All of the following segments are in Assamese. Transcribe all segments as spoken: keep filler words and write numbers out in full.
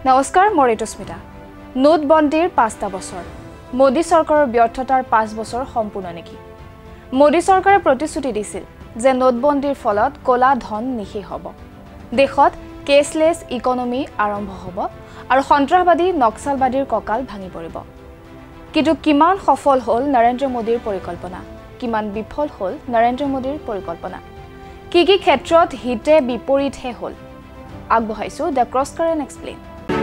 নমস্কাৰ মই ঋতুস্মিতা নোটবন্দীৰ পাঁচটা বছৰ মোদী চৰকাৰৰ ব্যৰ্থতাৰ পাঁচ বছৰ সম্পূৰ্ণ নেকি মোদী চৰকাৰে প্ৰতিশ্ৰুতি দিছিল যে নোটবন্দীৰ ফলত কলা ধন নিখেই হ'ব দেশত কেছলেছ ইকনমি আৰম্ভ হ'ব আৰু সন্ত্ৰাসবাদী নক্সালবাদীৰ ককাল ভাঙি পৰিব কিন্তু কিমান সফল হ'ল নৰেন্দ্ৰ মোদীৰ পৰিকল্পনা কিমান বিফল হ'ল নৰেন্দ্ৰ মোদীৰ পৰিকল্পনা কি কি ক্ষেত্ৰত হিতে বিপৰীতহে হ'ল আগবঢ়াইছো দ্য ক্ৰছ কাৰেণ্ট এক্সপ্লেইন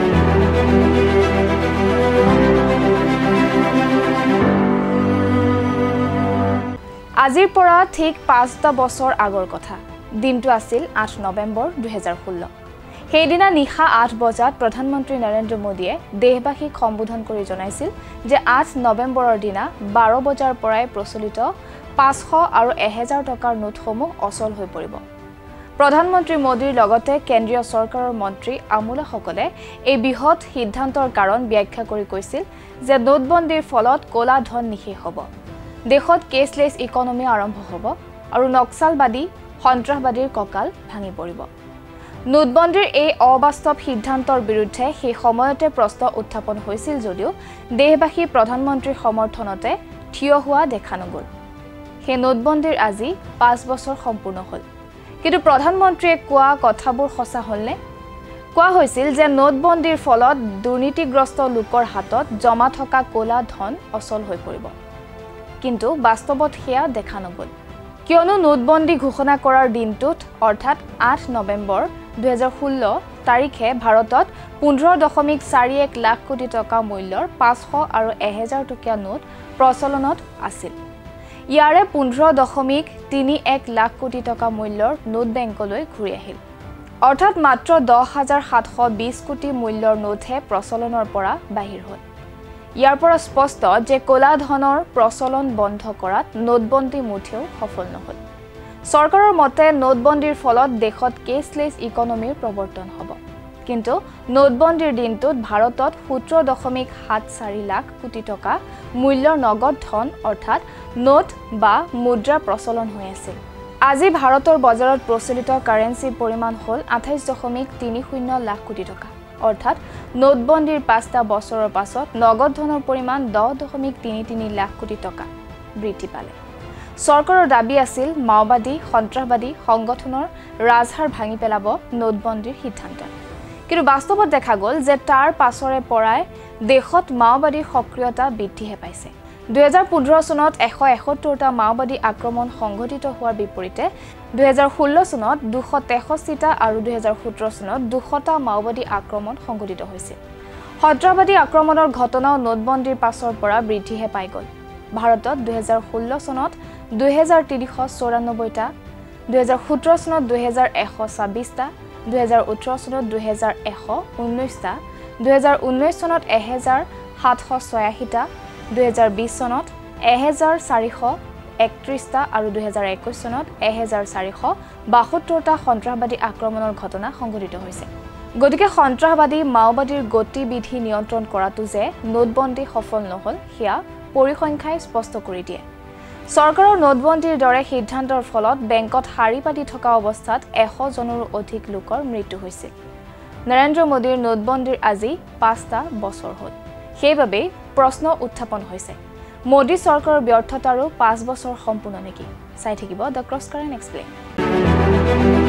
আজিৰ পৰা ঠিক পাঁচটা বছৰ আগৰ কথা দিনটো আছিল আঠ নৱেম্বৰ দুই হাজাৰ ষোল্ল সেইদিনা নিশা আঠ বজাত প্ৰধানমন্ত্ৰী নৰেন্দ্ৰ মোদীয়ে দেশবাসীক সম্বোধন কৰি জনাইছিল যে আঠ নৱেম্বৰৰ দিনা বাৰ বজাৰ পৰাই প্ৰচলিত পাঁচশ আৰু এক হাজাৰ টকাৰ নোটসমূহ অচল হৈ পৰিব প্ৰধানমন্ত্ৰী মোদীৰ লগতে কেন্দ্ৰীয় চৰকাৰৰ মন্ত্ৰী আমোলাসকলে এই বৃহৎ সিদ্ধান্তৰ কাৰণ ব্যাখ্যা কৰি কৈছিল যে নোটবন্দীৰ ফলত কলা ধন নিখেই হ'ব দেশত কেছলেছ ইকনমি আৰম্ভ হ'ব আৰু নক্সালবাদী সন্ত্ৰাসবাদীৰ ককাল ভাঙি পৰিব নোটবন্দীৰ এই অবাস্তৱ সিদ্ধান্তৰ বিৰুদ্ধে সেই সময়তে প্ৰশ্ন উত্থাপন হৈছিল যদিও দেশবাসী প্ৰধানমন্ত্ৰীৰ সমৰ্থনতে থিয় হোৱা দেখা নগ'ল সেই নোটবন্দীৰ আজি পাঁচ বছৰ সম্পূৰ্ণ হ'ল কিন্তু প্ৰধানমন্ত্ৰীয়ে কোৱা কথাবোৰ সঁচা হ'লনে কোৱা হৈছিল যে নোটবন্দীৰ ফলত দুৰ্নীতিগ্ৰস্ত লোকৰ হাতত জমা থকা কলা ধন অচল হৈ পৰিব কিন্তু বাস্তৱত সেয়া দেখা নগ'ল কিয়নো নোটবন্দী ঘোষণা কৰাৰ দিনটোত অৰ্থাৎ আঠ নৱেম্বৰ দুই হাজাৰ ষোল্ল তাৰিখে ভাৰতত পোন্ধৰ দশমিক চাৰি এক লাখ কোটি টকা মূল্যৰ পাঁচশ আৰু এক হাজাৰ টকীয়া নোট প্ৰচলনত আছিল ইয়াৰে পোন্ধৰ দশমিক তিনি এক লাখ কোটি টকা মূল্যৰ নোট বেংকলৈ ঘূৰি আহিল অৰ্থাৎ মাত্ৰ দহ হাজাৰ সাতশ বিশ কোটি মূল্যৰ নোটহে প্ৰচলনৰ পৰা বাহিৰ হ'ল ইয়াৰ পৰা স্পষ্ট যে কলা ধনৰ প্ৰচলন বন্ধ কৰাত নোটবন্দী মুঠেও সফল নহ'ল চৰকাৰৰ মতে নোটবন্দীৰ ফলত দেশত কেছলেছ ইকনমিৰ প্ৰৱৰ্তন হ'ব কিন্তু নোটবন্দীৰ দিনটোত ভাৰতত সোতৰ দশমিক সাত চাৰি লাখ কোটি টকা মূল্যৰ নগদ ধন অৰ্থাৎ নোট বা মুদ্ৰা প্ৰচলন হৈ আছিল আজি ভাৰতৰ বজাৰত প্ৰচলিত কাৰেন্সিৰ পৰিমাণ হ'ল আঠাইছ দশমিক তিনি শূন্য লাখ কোটি টকা অৰ্থাৎ নোটবন্দীৰ পাঁচটা বছৰৰ পাছত নগদ ধনৰ পৰিমাণ দহ দশমিক তিনি তিনি লাখ কোটি টকা বৃদ্ধি পালে চৰকাৰৰ দাবী আছিল মাওবাদী সন্ত্ৰাসবাদী সংগঠনৰ ৰাজহাৰ ভাঙি পেলাব নোটবন্দীৰ সিদ্ধান্ত কিন্তু বাস্তৱত দেখা গ'ল যে তাৰ পাছৰে পৰাই দেশত মাওবাদীৰ সক্ৰিয়তা বৃদ্ধিহে পাইছে দুই হাজাৰ পোন্ধৰ চনত এশ এসত্তৰটা মাওবাদী আক্ৰমণ সংঘটিত হোৱাৰ বিপৰীতে দুই হাজাৰ ষোল্ল চনত দুশ তেষষ্ঠিটা আৰু দুই হাজাৰ সোতৰ চনত দুশটা মাওবাদী আক্ৰমণ সংঘটিত হৈছিল সন্ত্ৰাসবাদী আক্ৰমণৰ ঘটনাও নোটবন্দীৰ পাছৰ পৰা বৃদ্ধিহে পাই গ'ল ভাৰতত দুই হাজাৰ ষোল্ল চনত দুই হাজাৰ তিনিশ চৌৰান্নব্বৈটা দুই হাজাৰ সোতৰ চনত দুই হাজাৰ এশ ছাব্বিছটা দুই হাজাৰ ওঠৰ চনত দুই হাজাৰ এশ ঊনৈছটা দুই হাজাৰ ঊনৈছ চনত এহেজাৰ সাতশ ছয়াশীটা দুই হাজাৰ বিশ চনত এহেজাৰ চাৰিশ একত্ৰিছটা আৰু দুই হাজাৰ একৈছ চনত এহেজাৰ চাৰিশ বাসত্তৰটা সন্ত্ৰাসবাদী আক্ৰমণৰ ঘটনা সংঘটিত হৈছে গতিকে সন্ত্ৰাসবাদী মাওবাদীৰ গতিবিধি নিয়ন্ত্ৰণ কৰাটো যে নোটবন্দী সফল নহ'ল সেয়া পৰিসংখ্যাই স্পষ্ট কৰি দিয়ে চৰকাৰৰ নোটবন্দীৰ দৰে সিদ্ধান্তৰ ফলত বেংকত শাৰী পাতি থকা অৱস্থাত এশ জনৰো অধিক লোকৰ মৃত্যু হৈছিল নৰেন্দ্ৰ মোদীৰ নোটবন্দীৰ আজি পাঁচটা বছৰ হ'ল সেইবাবেই প্ৰশ্ন উত্থাপন হৈছে মোদী চৰকাৰৰ ব্যৰ্থতাৰো পাঁচ বছৰ সম্পূৰ্ণ নেকি চাই থাকিব দ্য ক্ৰছ কাৰেণ্ট এক্সপ্লেইন